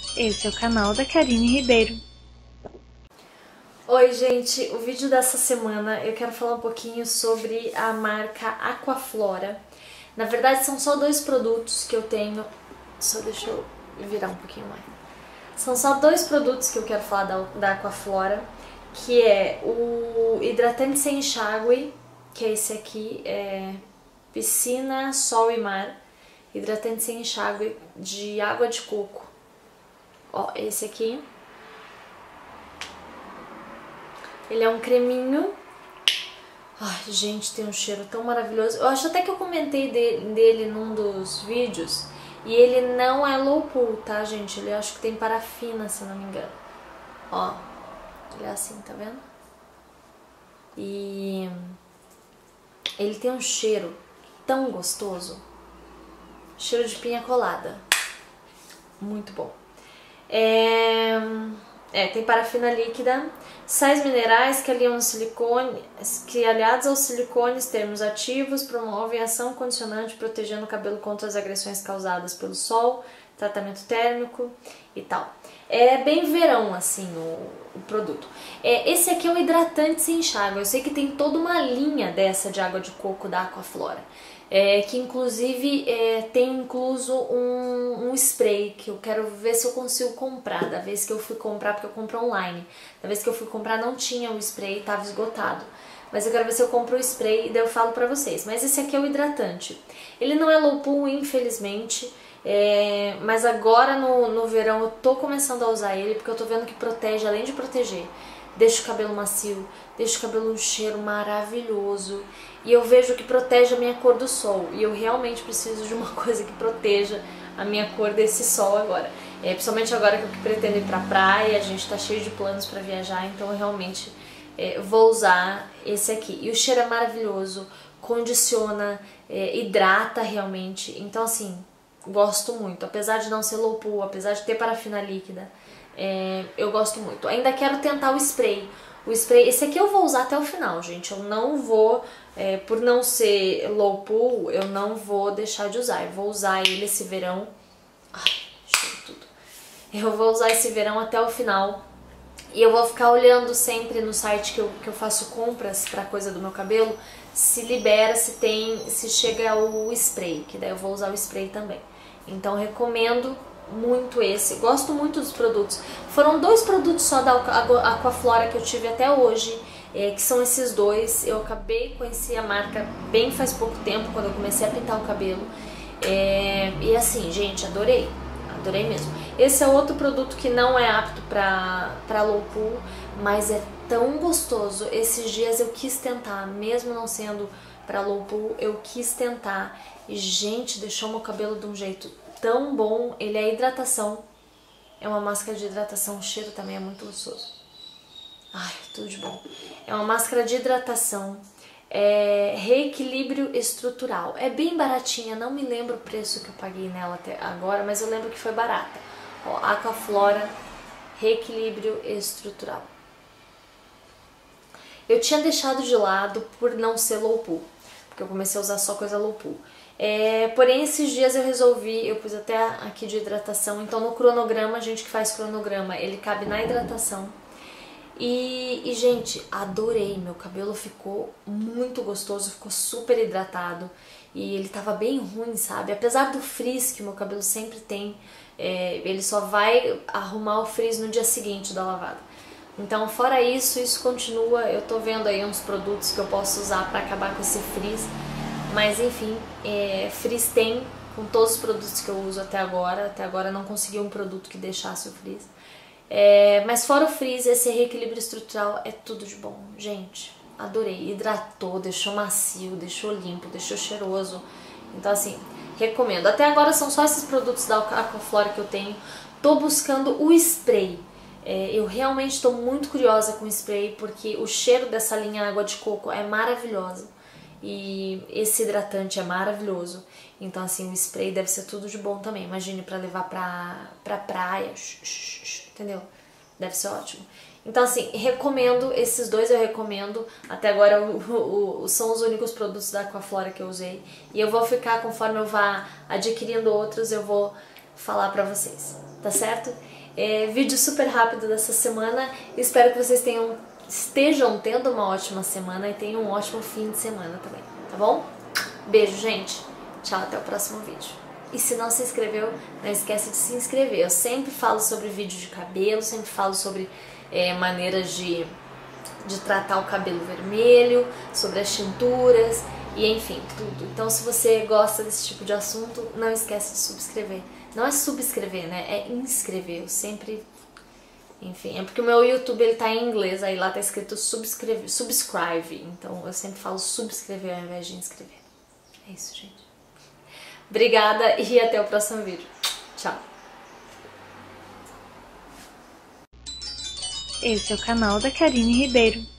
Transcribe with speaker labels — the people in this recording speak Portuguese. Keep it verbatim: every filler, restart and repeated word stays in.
Speaker 1: Esse é o canal da Karine Ribeiro.
Speaker 2: Oi gente, o vídeo dessa semana eu quero falar um pouquinho sobre a marca Aquaflora. Na verdade são só dois produtos que eu tenho, só deixa eu virar um pouquinho mais. São só dois produtos que eu quero falar da, da Aquaflora, que é o hidratante sem enxágue, que é esse aqui, é Piscina, Sol e Mar, hidratante sem enxágue de água de coco. Ó, esse aqui. Ele é um creminho. Ai, gente, tem um cheiro tão maravilhoso. Eu acho até que eu comentei dele, dele num dos vídeos. E ele não é low pool, tá, gente? Ele acho que tem parafina, se não me engano. Ó, ele é assim, tá vendo? E ele tem um cheiro tão gostoso. Cheiro de pinha colada. Muito bom. É... É, tem parafina líquida, sais minerais que aliam silicone, que aliados aos silicones, termos ativos, promovem ação condicionante, protegendo o cabelo contra as agressões causadas pelo sol, tratamento térmico e tal. É bem verão, assim, o, o produto. É, esse aqui é um hidratante sem enxágue. Eu sei que tem toda uma linha dessa de água de coco da Aquaflora. É, que inclusive é, tem incluso um, um spray que eu quero ver se eu consigo comprar. Da vez que eu fui comprar, porque eu compro online, da vez que eu fui comprar não tinha o spray, estava esgotado. Mas eu quero ver se eu compro o spray e daí eu falo pra vocês. Mas esse aqui é o hidratante. Ele não é low pool, infelizmente, é, mas agora no, no verão eu tô começando a usar ele porque eu tô vendo que protege, além de proteger, deixa o cabelo macio, deixa o cabelo um cheiro maravilhoso. E eu vejo que protege a minha cor do sol. E eu realmente preciso de uma coisa que proteja a minha cor desse sol agora. É, principalmente agora que eu pretendo ir pra praia, a gente tá cheio de planos pra viajar, então eu realmente é, vou usar esse aqui. E o cheiro é maravilhoso, condiciona, é, hidrata realmente. Então assim, gosto muito. Apesar de não ser low pool, apesar de ter parafina líquida, é, eu gosto muito. Ainda quero tentar o spray. O spray, esse aqui eu vou usar até o final, gente. Eu não vou, é, por não ser low pool, eu não vou deixar de usar. Eu vou usar ele esse verão. Ai, cheiro tudo. Eu vou usar esse verão até o final. E eu vou ficar olhando sempre no site que eu, que eu faço compras pra coisa do meu cabelo, se libera, se tem, se chega o spray, que daí eu vou usar o spray também. Então recomendo muito esse, gosto muito dos produtos. Foram dois produtos só da Aquaflora que eu tive até hoje, é, que são esses dois. Eu acabei de conhecer a marca bem faz pouco tempo, quando eu comecei a pintar o cabelo. É, e assim, gente, adorei, adorei mesmo. Esse é outro produto que não é apto pra, pra low pool, mas é tão gostoso. Esses dias eu quis tentar, mesmo não sendo pra low pool, eu quis tentar. E gente, deixou meu cabelo de um jeito tão bom. Ele é hidratação, é uma máscara de hidratação, o cheiro também é muito gostoso. Ai, tudo de bom. É uma máscara de hidratação, é reequilíbrio estrutural. É bem baratinha, não me lembro o preço que eu paguei nela até agora, mas eu lembro que foi barata. Ó, Aquaflora reequilíbrio estrutural. Eu tinha deixado de lado por não ser low pool, porque eu comecei a usar só coisa low pool. É, porém, esses dias eu resolvi, eu pus até aqui de hidratação, então no cronograma, a gente que faz cronograma, ele cabe na hidratação. E, e, gente, adorei, meu cabelo ficou muito gostoso, ficou super hidratado e ele tava bem ruim, sabe? Apesar do frizz que o meu cabelo sempre tem, é, ele só vai arrumar o frizz no dia seguinte da lavada. Então, fora isso, isso continua, eu tô vendo aí uns produtos que eu posso usar pra acabar com esse frizz. Mas enfim, é, frizz tem com todos os produtos que eu uso até agora. Até agora não consegui um produto que deixasse o frizz. É, mas fora o frizz, esse reequilíbrio estrutural é tudo de bom. Gente, adorei. Hidratou, deixou macio, deixou limpo, deixou cheiroso. Então assim, recomendo. Até agora são só esses produtos da Aquaflora que eu tenho. Tô buscando o spray. É, eu realmente estou muito curiosa com o spray, porque o cheiro dessa linha água de coco é maravilhosa. E esse hidratante é maravilhoso. Então assim, o spray deve ser tudo de bom também. Imagine pra levar pra, pra praia, entendeu? Deve ser ótimo. Então assim, recomendo, esses dois eu recomendo. Até agora o, o, o, são os únicos produtos da Aquaflora que eu usei. E eu vou ficar, conforme eu vá adquirindo outros, eu vou falar pra vocês, tá certo? É, vídeo super rápido dessa semana. Espero que vocês tenham, estejam tendo uma ótima semana e tenham um ótimo fim de semana também, tá bom? Beijo, gente. Tchau, até o próximo vídeo. E se não se inscreveu, não esquece de se inscrever. Eu sempre falo sobre vídeo de cabelo, sempre falo sobre é, maneiras de, de tratar o cabelo vermelho, sobre as tinturas e enfim, tudo. Então se você gosta desse tipo de assunto, não esquece de subscrever. Não é subscrever, né? É inscrever. Eu sempre... Enfim, é porque o meu YouTube ele tá em inglês, aí lá tá escrito subscrever, subscribe. Então eu sempre falo subscrever ao invés de inscrever. É isso, gente. Obrigada e até o próximo vídeo. Tchau.
Speaker 1: Esse é o canal da Karine Ribeiro.